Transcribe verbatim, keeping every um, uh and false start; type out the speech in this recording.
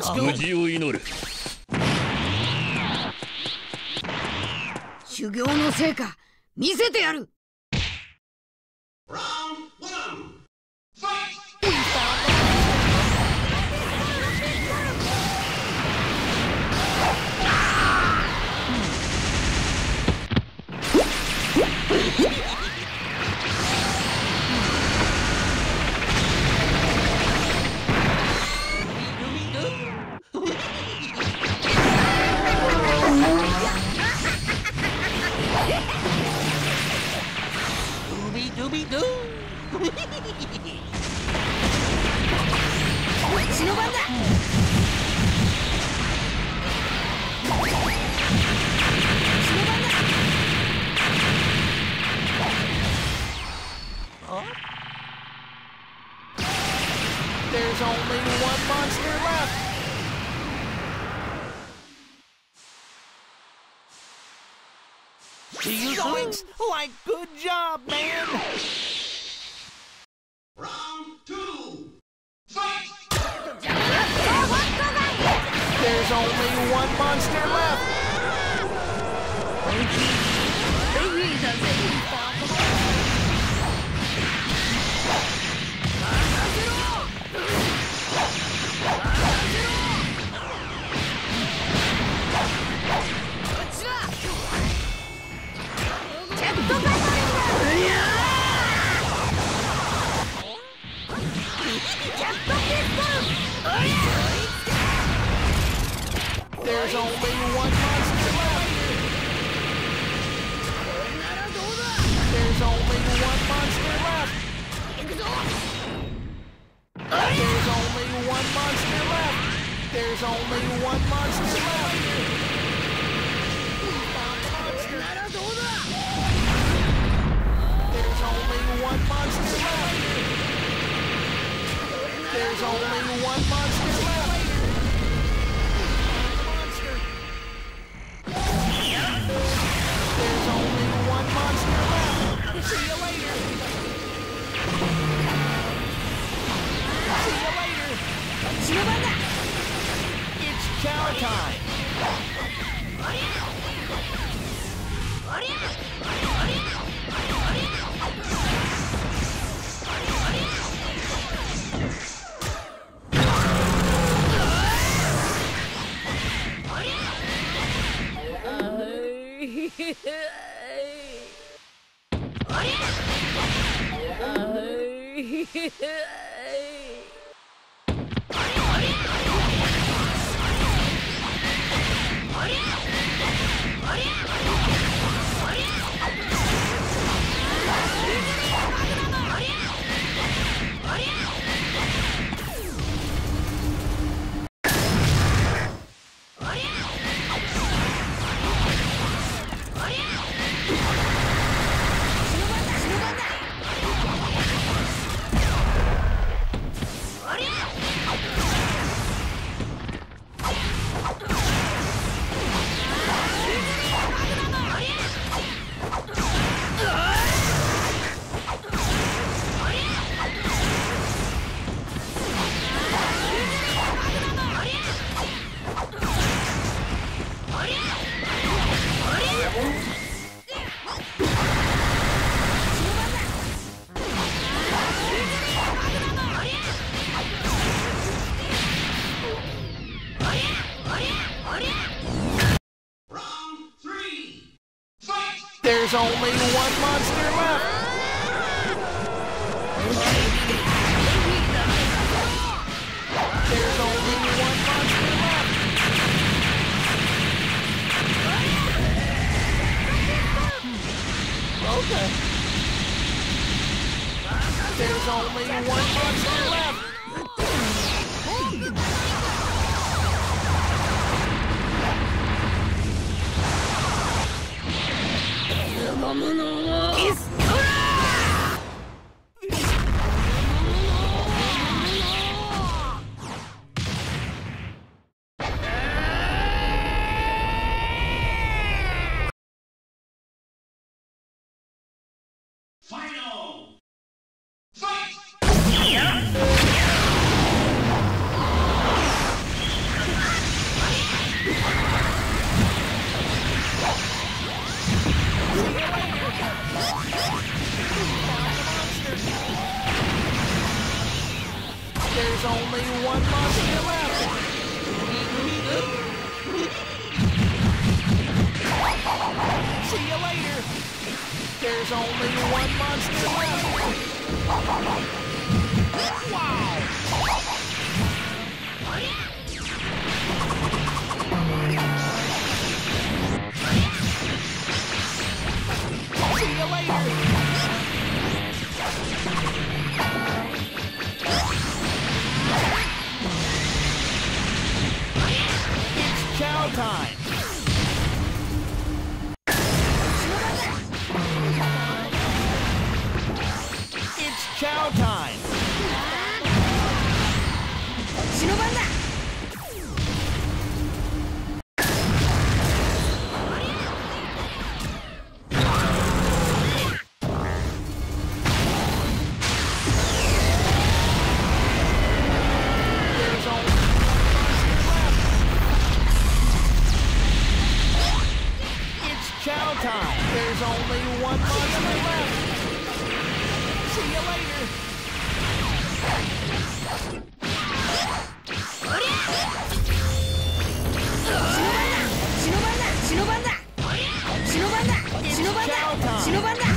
無事を祈る。 修行の成果見せてやる。血の番だ。 There's only one monster left. You Zoinks! Like, good job, man! Round two, fight! There's only one monster left. There's only one monster left. There's only one monster left. There's only one monster left. There's only one monster left. There's only one monster left. There's only one monster left. There's only one monster left. See you later. See you later. It's chow time. There's only one monster left. There's only one monster left. Okay. There's only one monster left. Final fight! There's only one monster left. Wow! See you later. It's chow time. It's chow time. 白番だ。 There's only one monster left. It's chow time. There's only one monster left. See you later. 白番だ。白番だ。白番だ。白番だ。白番だ。